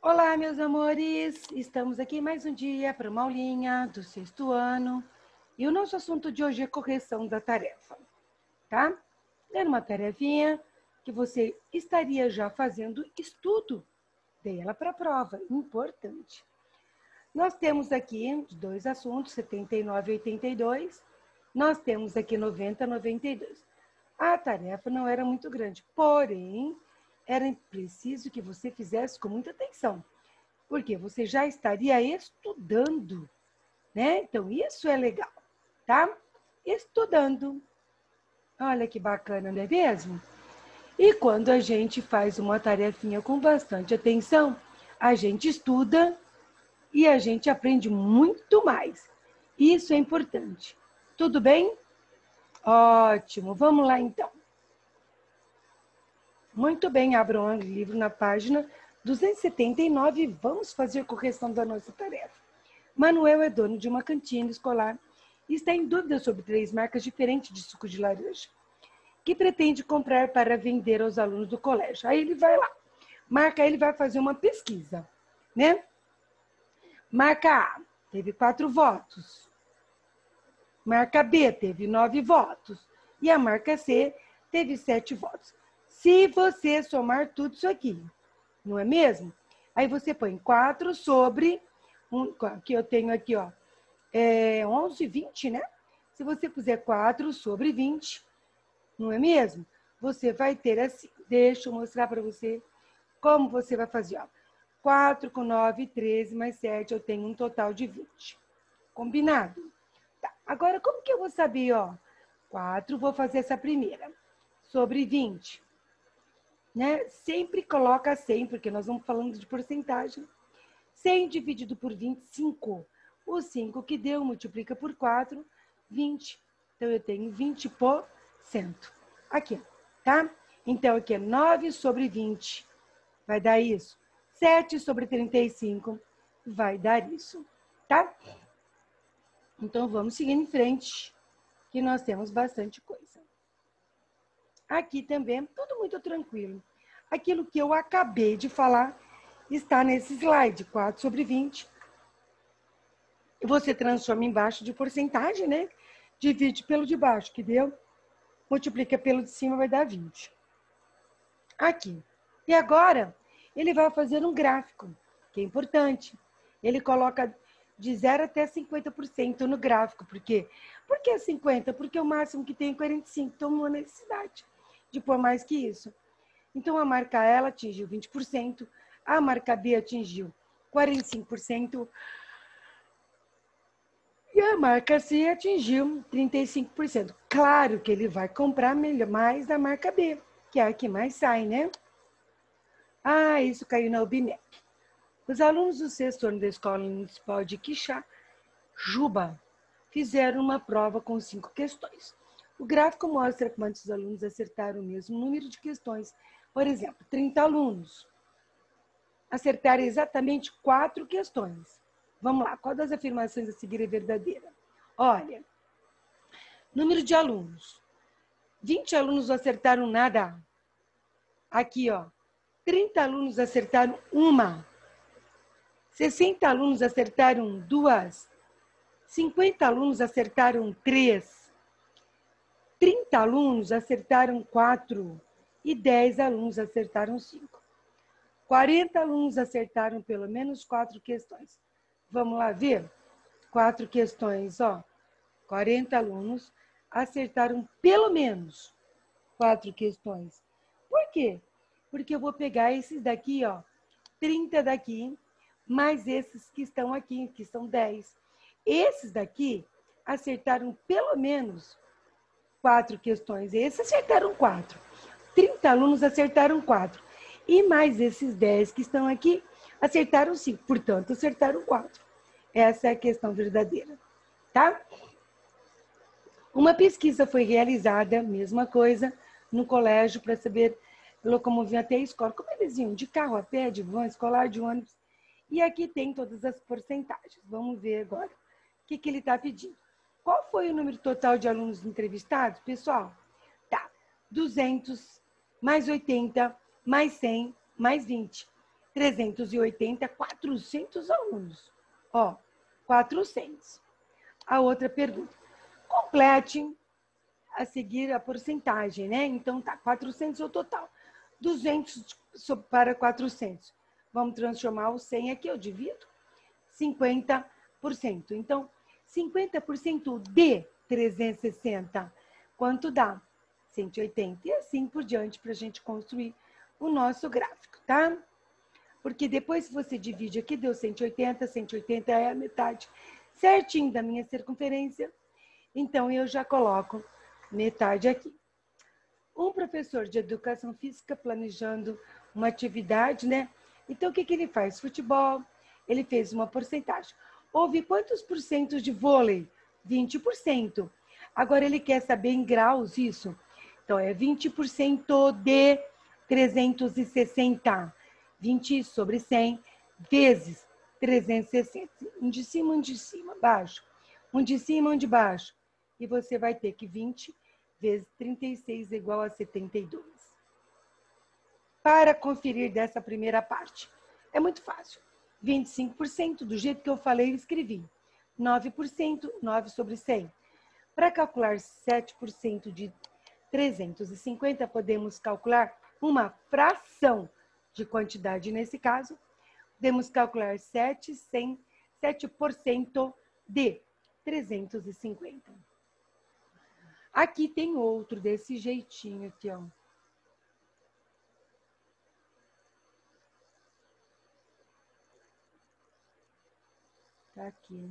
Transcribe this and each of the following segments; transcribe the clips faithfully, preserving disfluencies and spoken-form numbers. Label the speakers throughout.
Speaker 1: Olá, meus amores! Estamos aqui mais um dia para uma aulinha do sexto ano. E o nosso assunto de hoje é correção da tarefa, tá? É uma tarefinha que você estaria já fazendo estudo dela para a prova, importante. Nós temos aqui dois assuntos, setenta e nove e oitenta e dois. Nós temos aqui noventa e noventa e dois. A tarefa não era muito grande, porém, era preciso que você fizesse com muita atenção, porque você já estaria estudando, né? Então, isso é legal, tá? Estudando. Olha que bacana, não é mesmo? E quando a gente faz uma tarefinha com bastante atenção, a gente estuda e a gente aprende muito mais. Isso é importante. Tudo bem? Ótimo. Vamos lá, então. Muito bem, abram o livro na página duzentos e setenta e nove e vamos fazer correção da nossa tarefa. Manuel é dono de uma cantina escolar e está em dúvida sobre três marcas diferentes de suco de laranja que pretende comprar para vender aos alunos do colégio. Aí ele vai lá, marca, ele vai fazer uma pesquisa, né? Marca A, teve quatro votos. Marca B, teve nove votos. E a marca C, teve sete votos. Se você somar tudo isso aqui, não é mesmo? Aí você põe quatro sobre, um, que eu tenho aqui, ó, é onze, vinte, né? Se você puser quatro sobre vinte, não é mesmo? Você vai ter assim, deixa eu mostrar para você como você vai fazer, ó. quatro com nove, treze, mais sete, eu tenho um total de vinte. Combinado? Tá. Agora, como que eu vou saber, ó? quatro, vou fazer essa primeira. Sobre vinte. Né? Sempre coloca cem, porque nós vamos falando de porcentagem. cem dividido por vinte, cinco. O cinco que deu, multiplica por quatro, vinte. Então, eu tenho vinte por cento. Aqui, tá? Então, aqui é nove sobre vinte. Vai dar isso. sete sobre trinta e cinco. Vai dar isso, tá? Então, vamos seguir em frente, que nós temos bastante coisa. Aqui também, tudo muito tranquilo. Aquilo que eu acabei de falar está nesse slide, quatro sobre vinte. Você transforma embaixo de porcentagem, né? Divide pelo de baixo, que deu. Multiplica pelo de cima, vai dar vinte. Aqui. E agora, ele vai fazer um gráfico, que é importante. Ele coloca de zero até cinquenta por cento no gráfico. Por quê? Por que cinquenta? Porque o máximo que tem é quarenta e cinco. Então, não há necessidade de pôr mais que isso. Então, a marca A ela atingiu vinte por cento, a marca B atingiu quarenta e cinco por cento e a marca C atingiu trinta e cinco por cento. Claro que ele vai comprar mais da marca B, que é a que mais sai, né? Ah, isso caiu na UBNEP. Os alunos do sexto ano da Escola Municipal de Quixá, Juba, fizeram uma prova com cinco questões. O gráfico mostra quantos alunos acertaram o mesmo número de questões. Por exemplo, trinta alunos acertaram exatamente quatro questões. Vamos lá, qual das afirmações a seguir é verdadeira? Olha, número de alunos. vinte alunos acertaram nada. Aqui, ó, trinta alunos acertaram uma. sessenta alunos acertaram duas. cinquenta alunos acertaram três. trinta alunos acertaram quatro. E dez alunos acertaram cinco. quarenta alunos acertaram pelo menos quatro questões. Vamos lá ver? Quatro questões, ó. quarenta alunos acertaram pelo menos quatro questões. Por quê? Porque eu vou pegar esses daqui, ó, trinta daqui, mais esses que estão aqui, que são dez. Esses daqui acertaram pelo menos quatro questões. Esses acertaram quatro. trinta alunos acertaram quatro. E mais esses dez que estão aqui, acertaram cinco. Portanto, acertaram quatro. Essa é a questão verdadeira, tá? Uma pesquisa foi realizada, mesma coisa, no colégio, para saber locomover até a escola. Como eles iam? De carro, a pé, de van escolar, de ônibus. E aqui tem todas as porcentagens. Vamos ver agora o que, que ele está pedindo. Qual foi o número total de alunos entrevistados, pessoal? Tá, duzentos, mais oitenta, mais cem, mais vinte. trezentos e oitenta, quatrocentos alunos. Ó, quatrocentos. A outra pergunta. Complete a seguir a porcentagem, né? Então, tá, quatrocentos é o total. duzentos para quatrocentos. Vamos transformar o cem aqui, eu divido. cinquenta por cento. Então, cinquenta por cento de trezentos e sessenta. Quanto dá? cento e oitenta. E assim por diante para a gente construir o nosso gráfico, tá? Porque depois, se você divide aqui, deu cento e oitenta. cento e oitenta é a metade certinho da minha circunferência. Então, eu já coloco metade aqui. Um professor de educação física planejando uma atividade, né? Então, o que, que ele faz? Futebol, ele fez uma porcentagem. Houve quantos por cento de vôlei? vinte por cento. Agora, ele quer saber em graus isso. Então, é vinte por cento de trezentos e sessenta. vinte sobre cem vezes trezentos e sessenta. Um de cima, um de cima, baixo. Um de cima, um de baixo. E você vai ter que vinte vezes trinta e seis é igual a setenta e dois. Para conferir dessa primeira parte, é muito fácil. vinte e cinco por cento, do jeito que eu falei, eu escrevi. nove por cento, nove sobre cem. Para calcular sete por cento de trezentos e cinquenta, podemos calcular uma fração de quantidade. Nesse caso, podemos calcular sete por cento de trezentos e cinquenta. Aqui tem outro desse jeitinho aqui, ó. Tá aqui.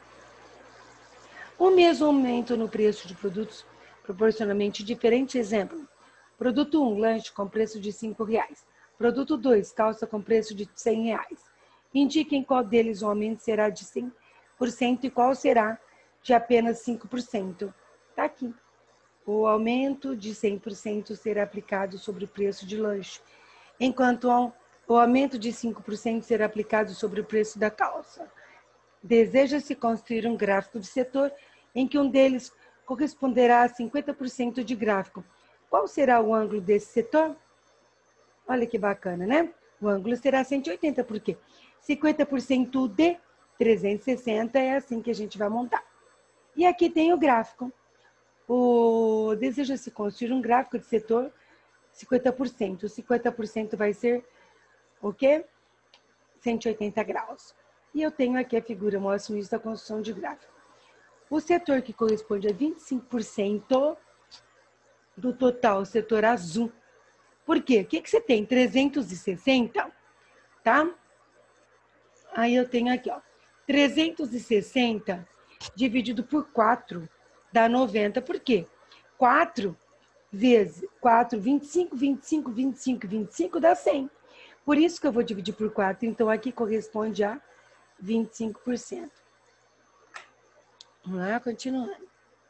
Speaker 1: O mesmo aumento no preço de produtos proporcionalmente diferente. Exemplo, produto um, lanche com preço de cinco reais. Produto dois, calça com preço de cem reais. Indiquem qual deles o aumento será de cem por cento e qual será de apenas cinco por cento. Tá aqui. O aumento de cem por cento será aplicado sobre o preço de lanche, enquanto o aumento de cinco por cento será aplicado sobre o preço da calça. Deseja-se construir um gráfico de setor em que um deles corresponderá a cinquenta por cento de gráfico. Qual será o ângulo desse setor? Olha que bacana, né? O ângulo será cento e oitenta, por quê? cinquenta por cento de trezentos e sessenta é assim que a gente vai montar. E aqui tem o gráfico. O deseja-se construir um gráfico de setor cinquenta por cento. cinquenta por cento vai ser o quê? cento e oitenta graus. E eu tenho aqui a figura, mostra o início da construção de gráfico. O setor que corresponde a vinte e cinco por cento do total, o setor azul. Por quê? O que, que você tem? trezentos e sessenta, tá? Aí eu tenho aqui, ó, trezentos e sessenta dividido por quatro dá noventa. Por quê? quatro vezes quatro, vinte e cinco, vinte e cinco, vinte e cinco, vinte e cinco dá cem. Por isso que eu vou dividir por quatro. Então, aqui corresponde a vinte e cinco por cento. Vamos lá, continuando.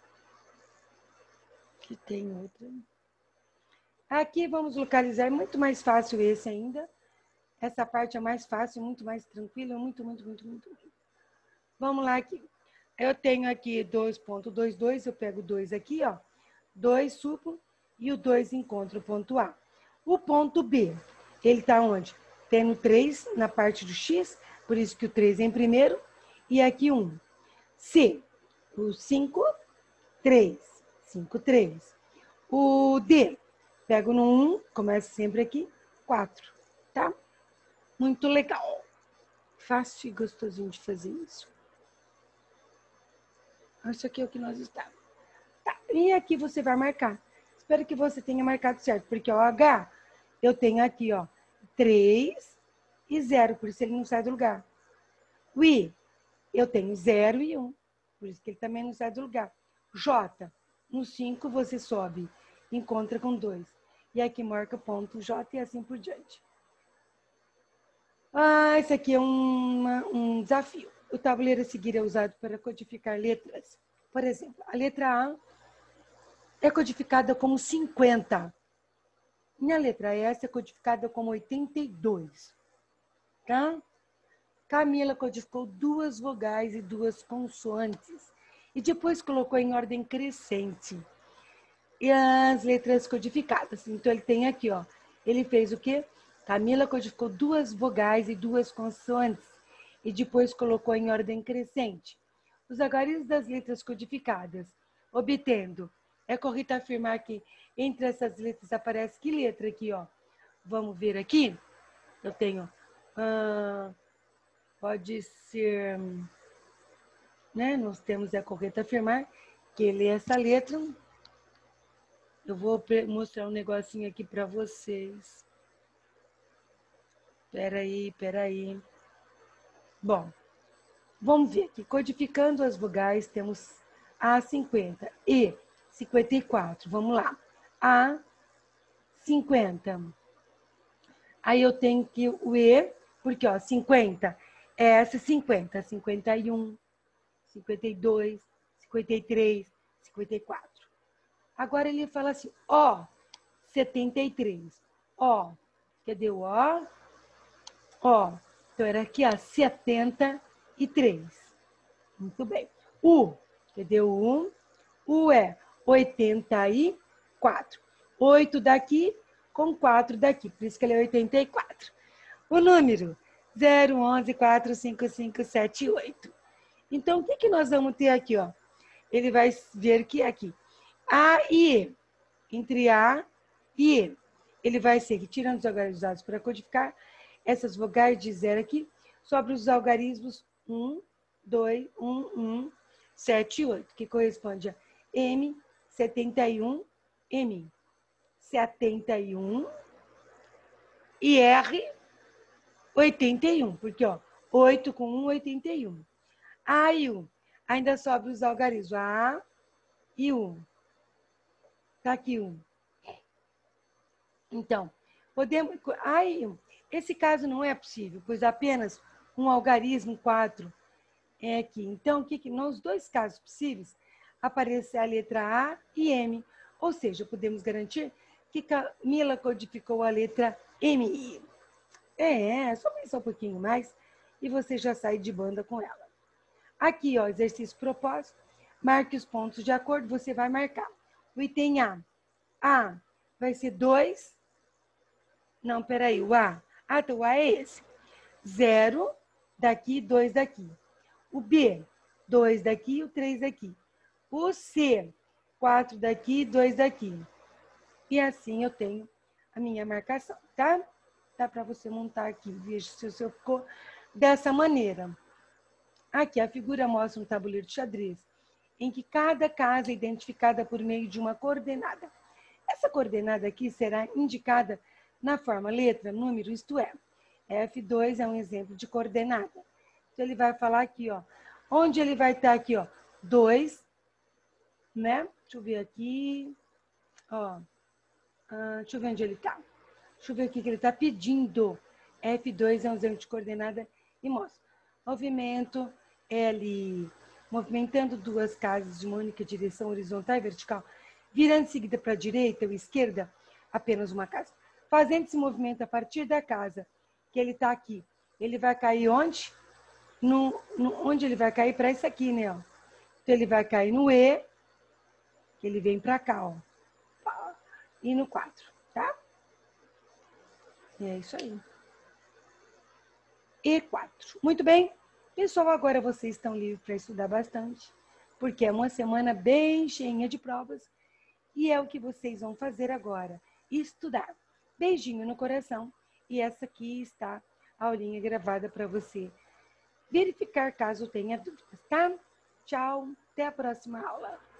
Speaker 1: Aqui tem outra. Aqui vamos localizar, é muito mais fácil esse ainda. Essa parte é mais fácil, muito mais tranquila, muito, muito, muito, muito. Vamos lá aqui. Eu tenho aqui dois ponto dois dois, eu pego dois aqui, ó. dois suplo e o dois encontro o ponto A. O ponto B, ele está onde? Tem no três na parte do X, por isso que o três é em primeiro, e aqui um. C, o cinco, três, cinco, três. O D, pego no um, começa sempre aqui, quatro, tá? Muito legal. Fácil e gostosinho de fazer isso. Isso aqui é o que nós estamos. Tá. E aqui você vai marcar. Espero que você tenha marcado certo, porque o H, eu tenho aqui, ó, três e zero, por isso ele não sai do lugar. O I, eu tenho zero e um, por isso que ele também não sai do lugar. J, no cinco você sobe, encontra com dois. E aqui marca ponto J e assim por diante. Ah, isso aqui é uma, um desafio. O tabuleiro a seguir é usado para codificar letras. Por exemplo, a letra A é codificada como cinquenta. E a letra S é codificada como oitenta e dois. Tá? Camila codificou duas vogais e duas consoantes. E depois colocou em ordem crescente. E as letras codificadas. Então, ele tem aqui, ó. Ele fez o quê? Camila codificou duas vogais e duas consoantes e depois colocou em ordem crescente os algarismos das letras codificadas, obtendo. É correto afirmar que entre essas letras aparece que letra aqui, ó? Vamos ver aqui. Eu tenho, ah, pode ser, né? Nós temos, é correto afirmar que ele é essa letra. Eu vou mostrar um negocinho aqui para vocês. Peraí, peraí. Bom, vamos ver aqui. Codificando as vogais, temos A cinquenta, E cinquenta e quatro. Vamos lá. A cinquenta. Aí eu tenho que o E, porque ó, cinquenta é essa cinquenta, cinquenta e um, cinquenta e dois, cinquenta e três, cinquenta e quatro. Agora ele fala assim, ó, setenta e três. Ó, cadê o ó? Ó, então era aqui, ó, setenta e três. Muito bem. U, cadê o U? U é oitenta e quatro. oito daqui com quatro daqui, por isso que ele é oitenta e quatro. O número zero, onze, quatro, cinco, cinco, sete, oito. Então, o que, que nós vamos ter aqui, ó? Ele vai ver que aqui, A e E, entre A e E, ele vai ser, tirando os algarismos para codificar, essas vogais de zero aqui, sobre os algarismos um, dois, um, um, sete, oito, que corresponde a M, setenta e um, M, setenta e um, e R, oitenta e um, porque, ó, oito com um, oitenta e um. A e U, ainda sobra os algarismos A e U. Tá aqui um. Então, podemos... A e U. Esse caso não é possível, pois apenas um algarismo quatro é aqui. Então, o que, que nos dois casos possíveis aparece a letra A e M, ou seja, podemos garantir que Camila codificou a letra M. É, só pensar um pouquinho mais e você já sai de banda com ela. Aqui, ó, exercício propósito, marque os pontos de acordo, você vai marcar. O item A. A vai ser dois. Não, peraí, o A. Ah, então o A é esse. zero daqui, dois daqui. O B, dois daqui, o três daqui. O C, quatro daqui, dois daqui. E assim eu tenho a minha marcação, tá? Dá para você montar aqui, veja se o seu ficou dessa maneira. Aqui a figura mostra um tabuleiro de xadrez, em que cada casa é identificada por meio de uma coordenada. Essa coordenada aqui será indicada na forma letra, número, isto é, F dois é um exemplo de coordenada. Então, ele vai falar aqui, ó, onde ele vai estar aqui, ó, dois, né? Deixa eu ver aqui, ó, ah, deixa eu ver onde ele está. Deixa eu ver o que ele está pedindo. F dois é um exemplo de coordenada e mostra. Movimento L, movimentando duas casas de uma única direção horizontal e vertical, virando em seguida para a direita ou esquerda, apenas uma casa. Fazendo esse movimento a partir da casa, que ele está aqui, ele vai cair onde? No, no, onde ele vai cair? Para isso aqui, né? Ó. Então, ele vai cair no E, que ele vem para cá, ó. E no quatro, tá? E é isso aí. E quatro. Muito bem. Pessoal, agora vocês estão livres para estudar bastante, porque é uma semana bem cheinha de provas e é o que vocês vão fazer agora, estudar. Beijinho no coração e essa aqui está a aulinha gravada para você verificar caso tenha dúvidas, tá? Tchau, até a próxima aula.